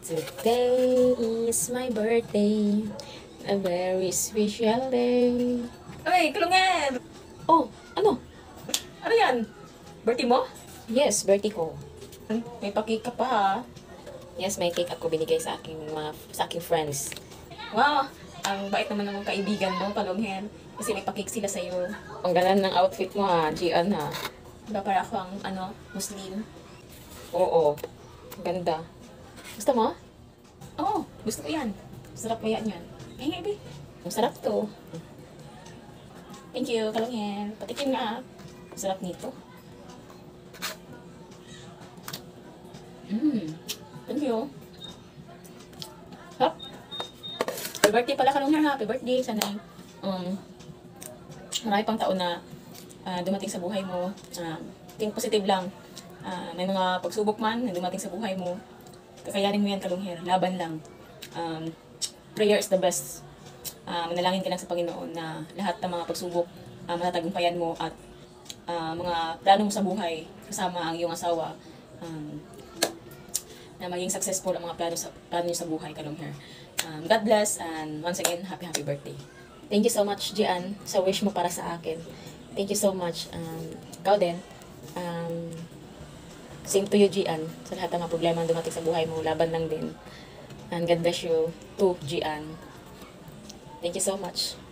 Today is my birthday, a very special day. Ay, kulungan! Oh, ano? Ano yan? Birthday mo? Yes, birthday ko. Ay, may pakik ka pa ha. Yes, may cake ako binigay sa sa aking friends. Wow, ang bait naman ng mga kaibigan mo, Kalunghen. Kasi may pakik sila sa'yo. Ang ganda ng outfit mo ha, Gian ha. Diba para ako ang, Muslim? Oo, ang ganda. Gusto mo? Oo, gusto ko yan. Sarap kaya yan. Ay, nga, ibi. Ang sarap to. Thank you, Kalunghen. Patikim nga. Sarap nito. Thank you. Hop. Happy birthday pala, Kalunghen. Happy birthday. Sana marami pang taon na dumating sa buhay mo. Think positive lang. May mga pagsubok man na dumating sa buhay mo. Kakayanin mo yan, Kalungher. Laban lang. Prayer is the best. Manalangin ka lang sa Panginoon na lahat ng mga pagsubok matatagumpayan mo at mga plano mo sa buhay kasama ang iyong asawa na maging successful ang mga plano niyo sa buhay, Kalungher. God bless and once again, happy birthday. Thank you so much, Gian, sa wish mo para sa akin. Thank you so much. Ikaw din. Same to you, Gian. Sa lahat ng mga problema na dumating sa buhay mo, laban lang din. And God bless you too, Gian. Thank you so much.